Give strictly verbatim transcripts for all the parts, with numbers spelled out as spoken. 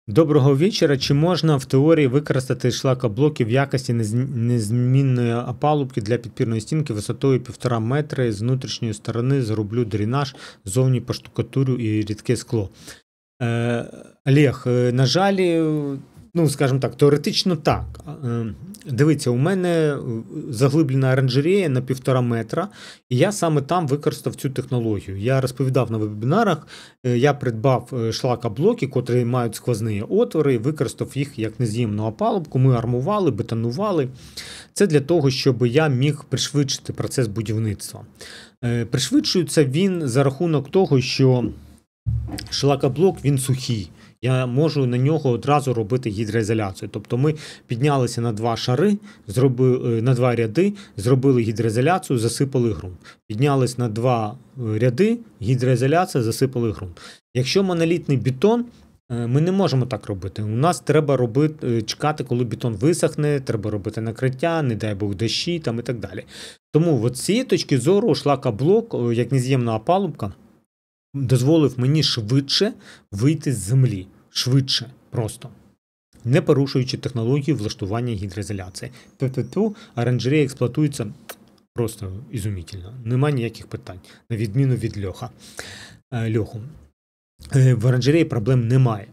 Доброго вечора. Чи можна в теорії використати шлакоблоки в якості нез- незмінної опалубки для підпірної стінки висотою півтора метри з внутрішньої сторони зроблю дренаж, зовні поштукатурю і рідке скло? Е, Олег, е, на жаль, е, ну, скажімо так, теоретично так. Е, Дивіться, у мене заглиблена оранжерея на півтора метра, і я саме там використав цю технологію. Я розповідав на вебінарах, е, я придбав е, шлакоблоки, котрі мають сквозні отвори, використав їх як нез'ємну опалубку, ми армували, бетонували. Це для того, щоб я міг пришвидшити процес будівництва. Е, Пришвидшується він за рахунок того, що шлакоблок, він сухий. Я можу на нього одразу робити гідроізоляцію. Тобто ми піднялися на два шари, зробили, на два ряди, зробили гідроізоляцію, засипали ґрунт. Піднялись на два ряди, гідроізоляція, засипали ґрунт. Якщо монолітний бетон, ми не можемо так робити. У нас треба робити, чекати, коли бетон висохне, треба робити накриття, не дай Бог дощі там і так далі. Тому от з цієї точки зору шлакоблок, як нез'ємна опалубка, дозволив мені швидше вийти з землі. Швидше просто. Не порушуючи технологію влаштування гідроізоляції. Тобто оранжерея експлуатується просто ізумітельно. Нема ніяких питань, на відміну від льоха. Льоху. В оранжереї проблем немає.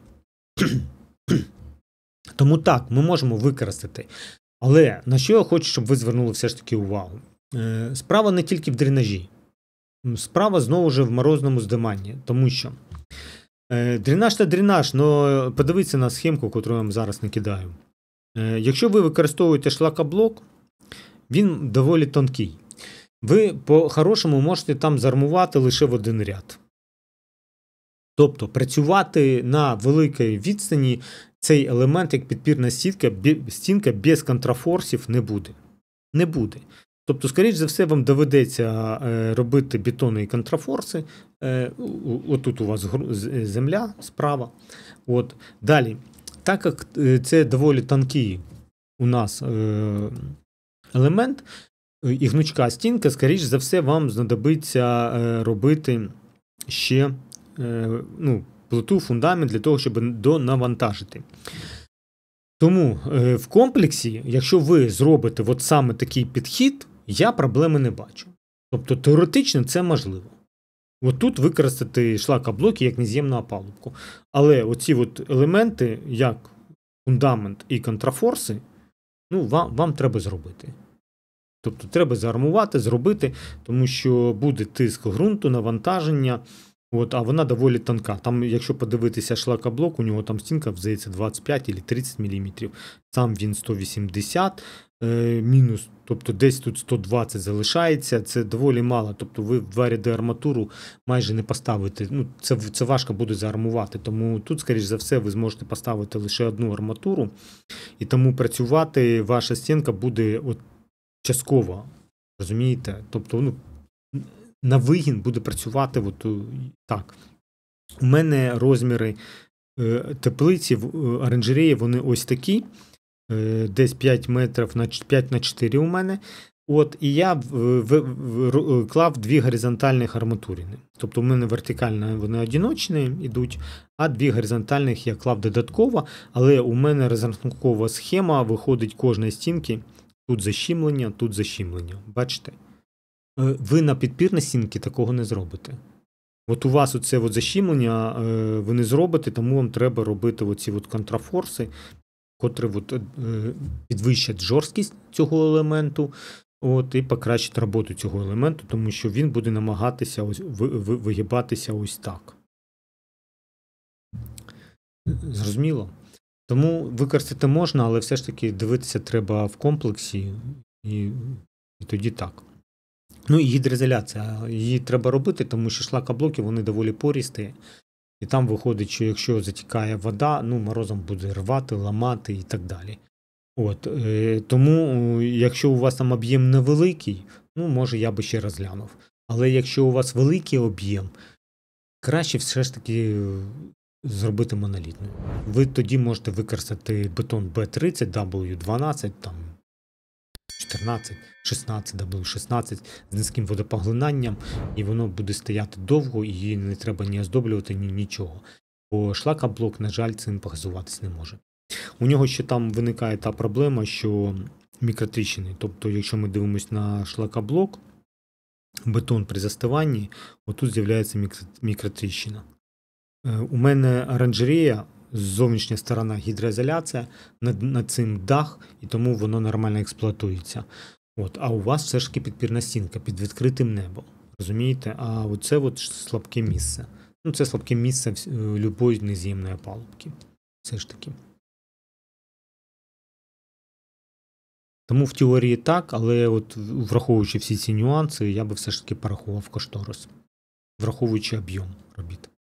Тому так, ми можемо використати. Але на що я хочу, щоб ви звернули все ж таки увагу? Справа не тільки в дренажі. Справа знову ж в морозному здиманні, тому що е, дренаж та дренаж, але подивіться на схемку, яку я вам зараз накидаю. Е, якщо ви використовуєте шлакоблок, він доволі тонкий. Ви по-хорошому можете там зармувати лише в один ряд. Тобто працювати на великій відстані цей елемент, як підпірна стінка, стінка без контрафорсів не буде. Не буде. Тобто, скоріш за все, вам доведеться робити бетонні контрафорси. Отут у вас земля справа. От. Далі, так як це доволі тонкий у нас елемент і гнучка стінка, скоріш за все, вам знадобиться робити ще ну, плиту, фундамент для того, щоб донавантажити. Тому в комплексі, якщо ви зробите от саме такий підхід, я проблеми не бачу. Тобто теоретично це можливо. От тут використати шлакоблоки як нез'ємну опалубку. Але оці от елементи, як фундамент і контрафорси, ну, вам, вам треба зробити. Тобто треба заармувати, зробити, тому що буде тиск ґрунту, навантаження. От, а вона доволі тонка. Там, якщо подивитися шлакоблок, у нього там стінка, здається, двадцять п'ять або тридцять міліметрів. Сам він сто вісімдесят е, мінус, тобто десь тут сто двадцять залишається. Це доволі мало. Тобто ви в два ряди арматуру майже не поставите. Ну, це, це важко буде заармувати. Тому тут, скоріш за все, ви зможете поставити лише одну арматуру. І тому працювати ваша стінка буде от, частково. Розумієте? Тобто, ну, на вигін буде працювати от так. У мене розміри е, теплиці в е, оранжереї, вони ось такі. Е, десь п'ять метрів на п'ять на чотири у мене. От, і я в, в, в, клав дві горизонтальних арматурини. Тобто у мене вертикально вони одиночні йдуть, а дві горизонтальних я клав додатково. Але у мене розрахункова схема, виходить кожної стінки. Тут защімлення, тут защімлення. Бачите? Ви на підпірній стінці такого не зробите. От у вас оце от защімлення ви не зробите, тому вам треба робити оці от контрафорси, котрі от підвищать жорсткість цього елементу, от, і покращать роботу цього елементу, тому що він буде намагатися ось, вигибатися ось так. Зрозуміло? Тому використати можна, але все ж таки дивитися треба в комплексі, і, і тоді так. Ну і гідроізоляція, її треба робити, тому що шлакоблоки, вони доволі порісті. І там виходить, що якщо затікає вода, ну морозом буде рвати, ламати і так далі. От, е, тому, якщо у вас там об'єм невеликий, ну може я би ще розглянув. Але якщо у вас великий об'єм, краще все ж таки зробити монолітною. Ви тоді можете використати бетон Б тридцять, дабл ю дванадцять, там, чотирнадцять, шістнадцять, дабл ю шістнадцять з низьким водопоглинанням, і воно буде стояти довго, і її не треба ні оздоблювати, ні нічого. бо шлакоблок, на жаль, цим похизуватись не може. У нього ще там виникає та проблема, що мікротріщини. Тобто, якщо ми дивимося на шлакоблок, бетон при застиванні, отут з'являється мікротріщина. У мене оранжерея, зовнішня сторона гідроізоляція, над, над цим дах, і тому воно нормально експлуатується. От, а у вас все ж таки підпірна стінка під відкритим небом. Розумієте? А оце от слабке місце. Ну, це слабке місце любої нез'ємної опалубки. Все ж таки. Тому в теорії так, але от враховуючи всі ці нюанси, я би все ж таки порахував кошторис. Враховуючи об'єм робіт.